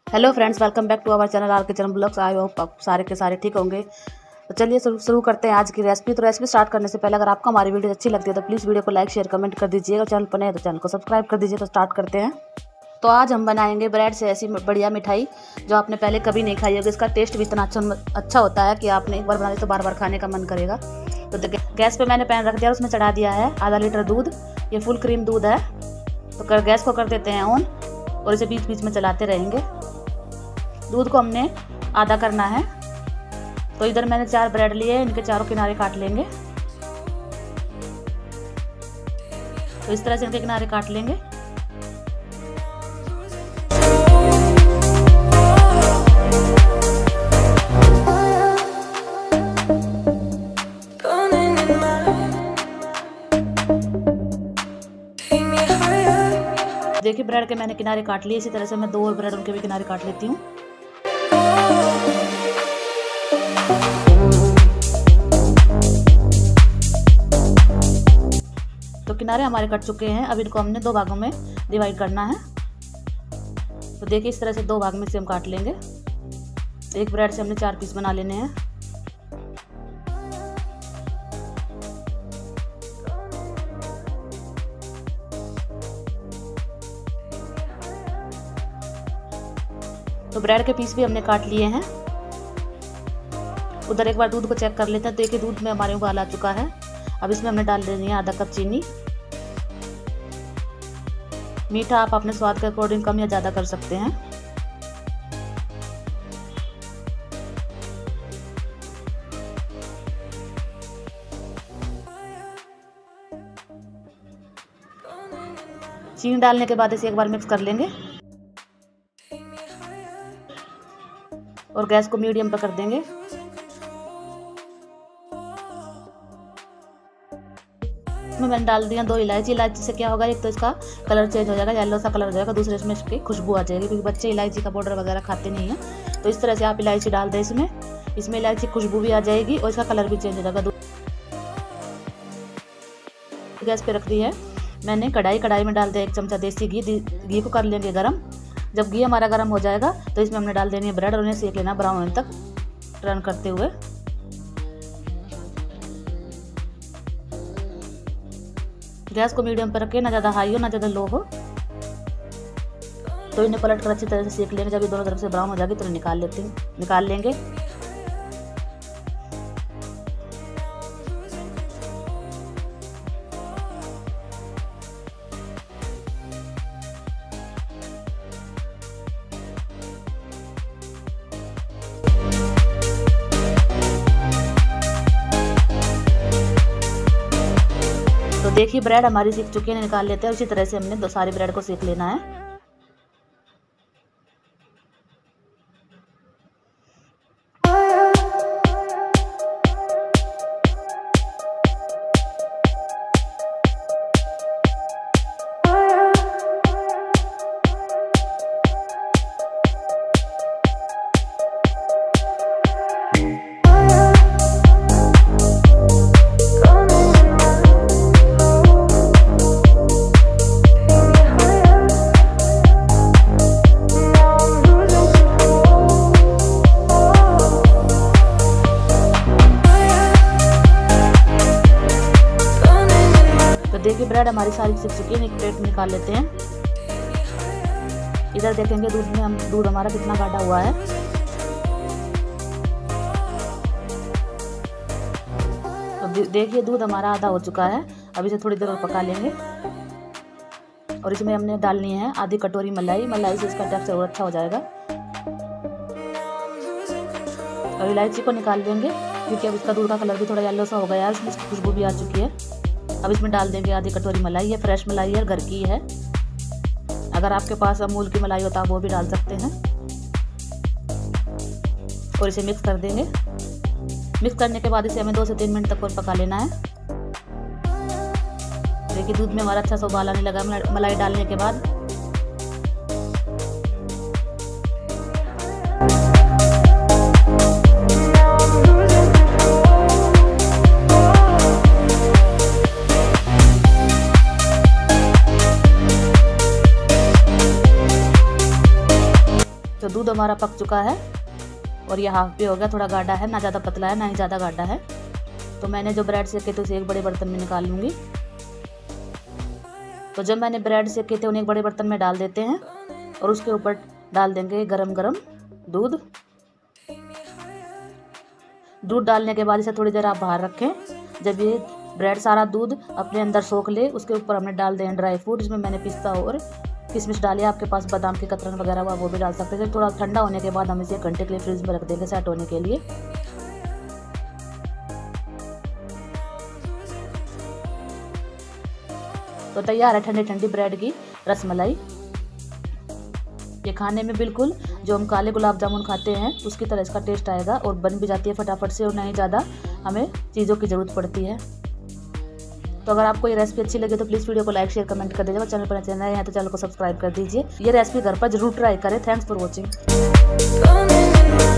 Hello friends, welcome back to our channel R kitchen blogs. I hope आप सारे के सारे ठीक होंगे। तो चलिए शुरू करते हैं आज की रेसिपी। तो रेसिपी स्टार्ट करने से पहले अगर आपको हमारी वीडियो अच्छी लगती है तो प्लीज़ वीडियो को लाइक शेयर कमेंट कर दीजिएगा। चैनल पर नए तो चैनल को सब्सक्राइब कर दीजिए। तो स्टार्ट करते हैं। तो आज हम बनाएंगे ब्रेड से ऐसी बढ़िया मिठाई जो आपने पहले कभी नहीं खाई होगी। इसका टेस्ट भी इतना अच्छा होता है कि आपने एक बार बना ली तो बार बार खाने का मन करेगा। तो गैस पे मैंने पैन रख दिया और उसमें चढ़ा दिया है आधा लीटर दूध। ये फुल क्रीम दूध है। तो गैस को कर देते हैं ऑन और इसे बीच बीच में चलाते रहेंगे। दूध को हमने आधा करना है। तो इधर मैंने 4 ब्रेड लिए, इनके चारों किनारे काट लेंगे। तो इस तरह से इनके किनारे काट लेंगे। देखिए ब्रेड के मैंने किनारे काट लिए। इसी तरह से मैं 2 और ब्रेड उनके भी किनारे काट लेती हूँ। तो किनारे हमारे कट चुके हैं। अब इनको हमने 2 भागों में डिवाइड करना है। तो देखिए इस तरह से 2 भाग में से हम काट लेंगे। एक ब्रेड से हमने 4 पीस बना लेने हैं। तो ब्रेड के पीस भी हमने काट लिए हैं। उधर एक बार दूध को चेक कर लेते हैं। तो देखिए दूध में हमारे उबाल आ चुका है। अब इसमें हमने डाल देनी है आधा कप चीनी। मीठा आप अपने स्वाद के अकॉर्डिंग कम या ज़्यादा कर सकते हैं। चीनी डालने के बाद इसे एक बार मिक्स कर लेंगे और गैस को मीडियम पर कर देंगे। इसमें मैंने डाल दिया 2 इलायची। इलायची से क्या होगा, एक तो इसका कलर चेंज हो जाएगा, येलो सा कलर हो जाएगा, दूसरे इसमें इसकी खुशबू आ जाएगी क्योंकि बच्चे इलायची का पाउडर वगैरह खाते नहीं हैं। तो इस तरह से आप इलायची डाल दें इसमें इलायची खुशबू भी आ जाएगी और इसका कलर भी चेंज हो जाएगा। गैस पे रख दी है मैंने कढ़ाई में डाल दिया 1 चमचा देसी घी को कर लेंगे गरम। जब घी हमारा गर्म हो जाएगा तो इसमें हमने डाल देनी है ब्रेड और उन्हें सेक लेना ब्राउन होने तक टर्न करते हुए। गैस को मीडियम पर रखें, ना ज़्यादा हाई हो ना ज़्यादा लो हो। तो इन्हें पलट कर अच्छी तरह से सेक लेंगे। जब ये दोनों तरफ से ब्राउन हो जाएगी तो निकाल लेंगे। तो देखिए ब्रेड हमारी सीख चुकी है, निकाल लेते हैं। उसी तरह से हमने सारी ब्रेड को सेक लेना है। देखिए ब्रेड हमारी सारी सीख चुकी है। एक प्लेट में निकाल लेते हैं। इधर देखेंगे दूध हमारा कितना गाढ़ा हुआ है। तो देखिए दूध हमारा आधा हो चुका है। अब इसे थोड़ी देर और पका लेंगे और इसमें हमने डालनी है आधी कटोरी मलाई से इसका टेक्सचर और अच्छा हो जाएगा। और इलायची को निकाल लेंगे क्योंकि अब इसका दूध का कलर भी थोड़ा येलो सा हो गया है। इसमें खुशबू भी आ चुकी है। अब इसमें डाल देंगे आधी कटोरी मलाई। ये फ्रेश मलाई है, घर की है। अगर आपके पास अमूल की मलाई हो तो आप वो भी डाल सकते हैं। और इसे मिक्स कर देंगे। मिक्स करने के बाद इसे हमें 2 से 3 मिनट तक और पका लेना है। देखिए दूध में हमारा अच्छा सा उबाल आने लगा मलाई डालने के बाद। तो दूध हमारा पक चुका है और ये हाफ पे हो गया, थोड़ा गाढ़ा है, ना ज़्यादा पतला है ना ही ज़्यादा गाढ़ा है। तो मैंने जो ब्रेड सेके थे उसे एक बड़े बर्तन में निकाल लूँगी। तो जब मैंने ब्रेड सेके थे उन्हें एक बड़े बर्तन में डाल देते हैं और उसके ऊपर डाल देंगे गरम गरम दूध। दूध डालने के बाद इसे थोड़ी देर आप बाहर रखें। जब ये ब्रेड सारा दूध अपने अंदर सोख ले, उसके ऊपर हमने डाल दें ड्राई फ्रूट, जिसमें मैंने पिस्ता और किशमिश डाली। आपके पास बादाम की कतरन वगैरह हुआ वो भी डाल सकते हैं। थोड़ा ठंडा होने के बाद हम इसे 1 घंटे के लिए फ्रिज में रख देंगे सेट होने के लिए। तो तैयार है ठंडी ठंडी ब्रेड की रसमलाई। ये खाने में बिल्कुल जो हम काले गुलाब जामुन खाते हैं उसकी तरह इसका टेस्ट आएगा और बन भी जाती है फटाफट से और ना ही ज़्यादा हमें चीज़ों की ज़रूरत पड़ती है। तो अगर आपको ये रेसिपी अच्छी लगे तो प्लीज़ वीडियो को लाइक शेयर कमेंट कर दीजिएगा। चैनल पर नए हैं तो चैनल को सब्सक्राइब कर दीजिए। ये रेसिपी घर पर जरूर ट्राई करें। Thanks for watching.